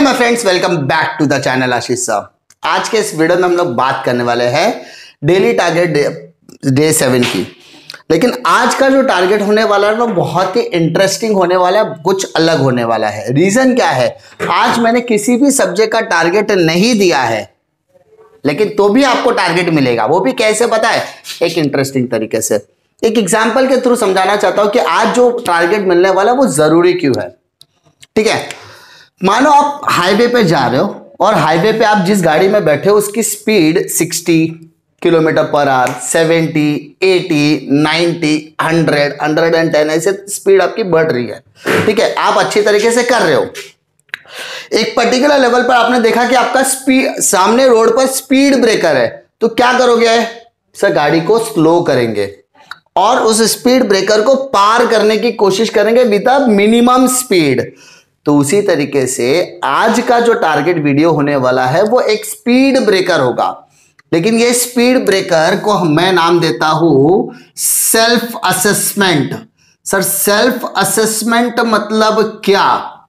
My friends, welcome back to the channel Ashish Sahab. आज के इस वीडियो में हम लोग बात करने वाले हैं डेली टारगेट डे 7 की। लेकिन आज का जो टारगेट होने वाला है वो बहुत ही इंटरेस्टिंग होने वाला है, कुछ अलग होने वाला है। रीजन क्या है, आज मैंने किसी भी सब्जेक्ट का टारगेट नहीं दिया है, लेकिन तो भी आपको टारगेट मिलेगा। वो भी कैसे पता है, एक इंटरेस्टिंग तरीके से, एक एग्जाम्पल के थ्रू समझाना चाहता हूं कि आज जो टारगेट मिलने वाला है वो जरूरी क्यों है। ठीक है, मानो आप हाईवे पे जा रहे हो और हाईवे पे आप जिस गाड़ी में बैठे हो उसकी स्पीड 60 किलोमीटर पर आवर, 70, 80, 90, 100, 110 ऐसे स्पीड आपकी बढ़ रही है। ठीक है, आप अच्छी तरीके से कर रहे हो। एक पर्टिकुलर लेवल पर आपने देखा कि आपका स्पीड, सामने रोड पर स्पीड ब्रेकर है, तो क्या करोगे सर, गाड़ी को स्लो करेंगे और उस स्पीड ब्रेकर को पार करने की कोशिश करेंगे विद अ मिनिमम स्पीड। तो उसी तरीके से आज का जो टारगेट वीडियो होने वाला है वो एक स्पीड ब्रेकर होगा। लेकिन ये स्पीड ब्रेकर को मैं नाम देता हूं self assessment. Sir, self assessment मतलब क्या?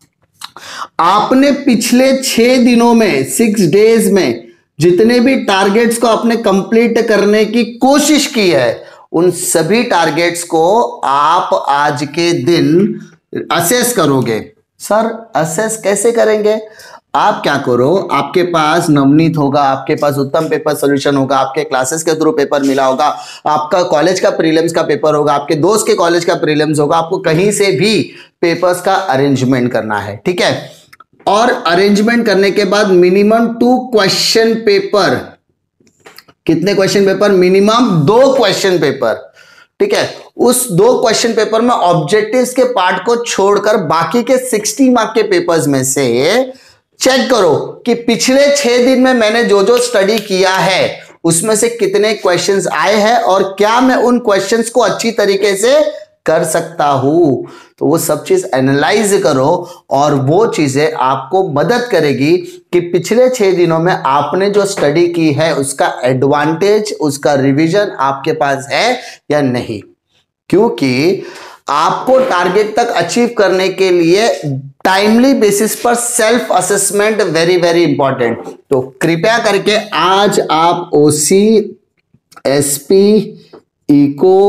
आपने पिछले 6 दिनों में, 6 डेज में जितने भी टारगेट्स को आपने कंप्लीट करने की कोशिश की है, उन सभी टारगेट्स को आप आज के दिन असेस करोगे। सर, असेस कैसे करेंगे? आप क्या करो, आपके पास नवनीत होगा, आपके पास उत्तम पेपर सॉल्यूशन होगा, आपके क्लासेस के थ्रू पेपर मिला होगा, आपका कॉलेज का प्रीलिम्स का पेपर होगा, आपके दोस्त के कॉलेज का प्रीलिम्स होगा, आपको कहीं से भी पेपर्स का अरेंजमेंट करना है। ठीक है, और अरेंजमेंट करने के बाद मिनिमम 2 क्वेश्चन पेपर, कितने question paper? Minimum 2 question paper. ठीक है, उस 2 क्वेश्चन पेपर में ऑब्जेक्टिव्स के पार्ट को छोड़कर बाकी के 60 मार्क के पेपर्स में से चेक करो कि पिछले 6 दिन में मैंने जो जो स्टडी किया है उसमें से कितने क्वेश्चंस आए हैं और क्या मैं उन क्वेश्चंस को अच्छी तरीके से कर सकता हूं। तो वो सब चीज एनालाइज करो और वो चीजें आपको मदद करेगी कि पिछले 6 दिनों में आपने जो स्टडी की है उसका एडवांटेज, उसका रिवीजन आपके पास है या नहीं। क्योंकि आपको टारगेट तक अचीव करने के लिए टाइमली बेसिस पर self assessment very very important. तो कृपया करके आज आप ओसी, एसपी, इको,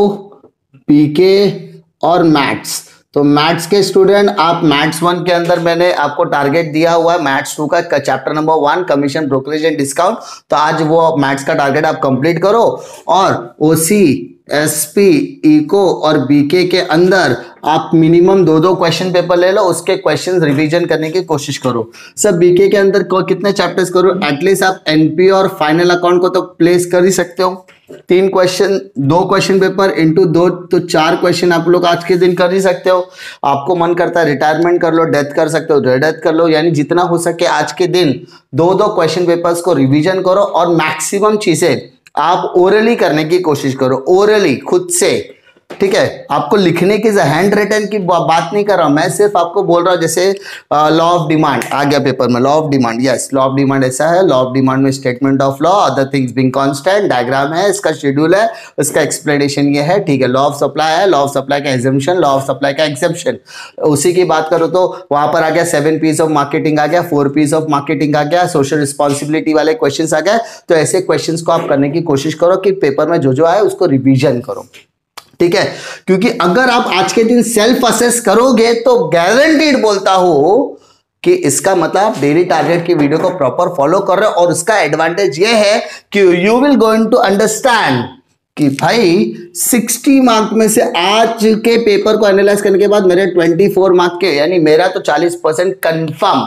पीके और मैथ्स, तो मैथ्स के स्टूडेंट आप मैथ्स 1 के अंदर मैंने आपको टारगेट दिया हुआ है मैथ्स 2 का chapter number 1 commission, brokerage and discount. तो आज वो मैथ्स का टारगेट आप कंप्लीट करो और ओसी, एसपी, इको और बीके के अंदर आप मिनिमम 2 क्वेश्चन पेपर ले लो, उसके क्वेश्चन रिवीजन करने की कोशिश करो। सब बीके के अंदर कितने चैप्टर्स करो, एटलीस्ट आप एनपी और फाइनल अकाउंट को तो प्लेस कर ही सकते हो। 3 क्वेश्चन, 2 क्वेश्चन पेपर इंटू 2, तो 4 क्वेश्चन आप लोग आज के दिन कर ही सकते हो। आपको मन करता है रिटायरमेंट कर लो, डेथ कर सकते हो, डेथ कर लो, यानी जितना हो सके आज के दिन 2 क्वेश्चन पेपर्स को रिवीजन करो और मैक्सिमम चीजें आप ओरली करने की कोशिश करो, ओरली खुद से। ठीक है, आपको लिखने की, हैंड रिटन की बात नहीं कर रहा हूं मैं, सिर्फ आपको बोल रहा हूं जैसे लॉ ऑफ डिमांड आ गया पेपर में, law of demand, yes law of demand ऐसा है, लॉ ऑफ डिमांड में statement of law, other things being constant, diagram है, इसका शेड्यूल है, इसका एक्सप्लेनेशन ये है। ठीक है, लॉ ऑफ सप्लाई है, लॉ ऑफ सप्लाई का एग्जम्पशन, लॉ ऑफ सप्लाई का एक्सेप्शन, उसी की बात करो तो वहां पर आ गया 7 पीस ऑफ मार्केटिंग आ गया, 4 पीस ऑफ मार्केटिंग आ गया, सोशल रिस्पॉन्सिबिलिटी वाले क्वेश्चन आ गए। तो ऐसे क्वेश्चन को आप करने की कोशिश करो कि पेपर में जो जो आए उसको रिविजन करो। ठीक है, क्योंकि अगर आप आज के दिन सेल्फ असेस करोगे तो गारंटीड बोलता हूं कि इसका मतलब डेली टारगेट की वीडियो को प्रॉपर फॉलो कर रहे हो। और उसका एडवांटेज ये है कि you will going to understand कि भाई 60 मार्क में से आज के पेपर को एनालाइज करने के बाद मेरे 24 मार्क के, यानी मेरा तो 40% कंफर्म।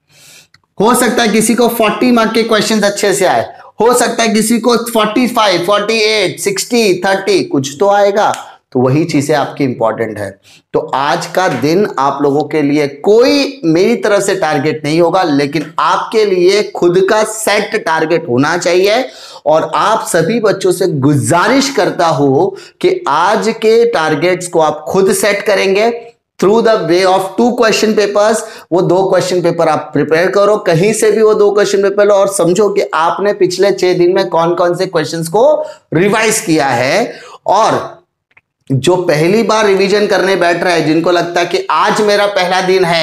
हो सकता है किसी को 40 मार्क के क्वेश्चंस अच्छे से आए, हो सकता है किसी को 45, 48, 60, 30 कुछ तो आएगा। तो वही चीजें आपकी इंपॉर्टेंट है। तो आज का दिन आप लोगों के लिए कोई मेरी तरफ से टारगेट नहीं होगा, लेकिन आपके लिए खुद का सेट टारगेट होना चाहिए। और आप सभी बच्चों से गुजारिश करता हूं कि आज के टारगेट्स को आप खुद सेट करेंगे through the way of 2 question papers. वो 2 क्वेश्चन पेपर आप प्रिपेयर करो, कहीं से भी वो 2 क्वेश्चन पेपर लो और समझो कि आपने पिछले 6 दिन में कौन कौन से क्वेश्चंस को रिवाइज किया है। और जो पहली बार रिवीजन करने बैठ रहा है, जिनको लगता है कि आज मेरा पहला दिन है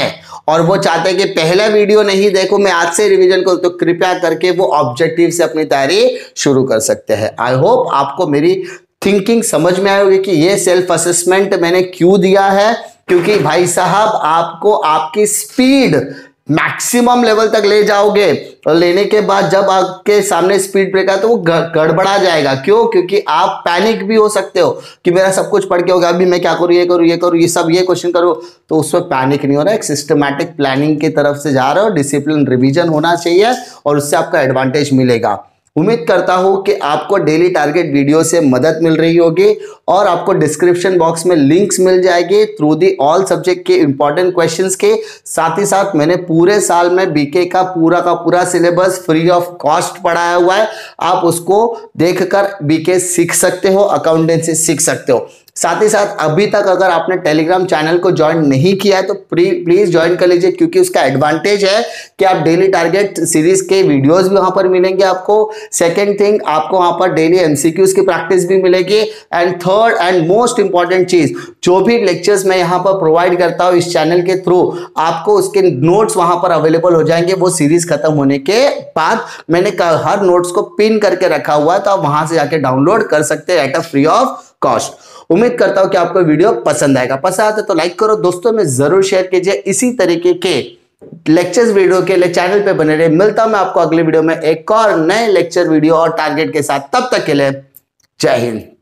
और वो चाहते हैं कि पहला वीडियो नहीं देखो, मैं आज से रिवीजन करूं, तो कृपया करके वो ऑब्जेक्टिव से अपनी तैयारी शुरू कर सकते हैं। आई होप आपको मेरी थिंकिंग समझ में आई होगी कि ये सेल्फ असेसमेंट मैंने क्यों दिया है, क्योंकि भाई साहब आपको आपकी स्पीड मैक्सिमम लेवल तक ले जाओगे और लेने के बाद जब आपके सामने स्पीड ब्रेक है तो वो गड़बड़ा जाएगा। क्यों? क्योंकि आप पैनिक भी हो सकते हो कि मेरा सब कुछ पढ़ के होगा, अभी मैं क्या करूं, ये करूं, ये करूं, ये सब, ये क्वेश्चन करूं, तो उसमें पैनिक नहीं हो रहा है। एक सिस्टमैटिक प्लानिंग की तरफ से जा रहे हो, डिसिप्लिन रिवीजन होना चाहिए और उससे आपका एडवांटेज मिलेगा। उम्मीद करता हूं कि आपको डेली टारगेट वीडियो से मदद मिल रही होगी और आपको डिस्क्रिप्शन बॉक्स में लिंक्स मिल जाएगी थ्रू दी ऑल सब्जेक्ट के इंपॉर्टेंट क्वेश्चंस के। साथ ही साथ मैंने पूरे साल में बीके का पूरा सिलेबस फ्री ऑफ कॉस्ट पढ़ाया हुआ है, आप उसको देखकर बीके सीख सकते हो, अकाउंटेंसी सीख सकते हो। साथ ही साथ अभी तक अगर आपने टेलीग्राम चैनल को ज्वाइन नहीं किया है तो प्लीज ज्वाइन कर लीजिए, क्योंकि उसका एडवांटेज है कि आप डेली टारगेट सीरीज के वीडियोस भी वहां पर मिलेंगे आपको। सेकंड थिंग, आपको वहां पर डेली एमसीक्यूज की प्रैक्टिस भी मिलेगी। And third and most important चीज, जो भी लेक्चर्स मैं यहां पर प्रोवाइड करता हूं इस चैनल के थ्रू, आपको उसके नोट्स वहां पर अवेलेबल हो जाएंगे। वो सीरीज खत्म होने के बाद मैंने हर नोट्स को पिन करके रखा हुआ है, तो आप वहां से जाके डाउनलोड कर सकते हैं at a free of cost. उम्मीद करता हूं कि आपको वीडियो पसंद आएगा। पसंद आता तो लाइक करो, दोस्तों में जरूर शेयर कीजिए। इसी तरीके के लेक्चर्स वीडियो के लिए चैनल पे बने रहे। मिलता हूं मैं आपको अगले वीडियो में एक और नए लेक्चर वीडियो और टारगेट के साथ। तब तक के लिए जय हिंद।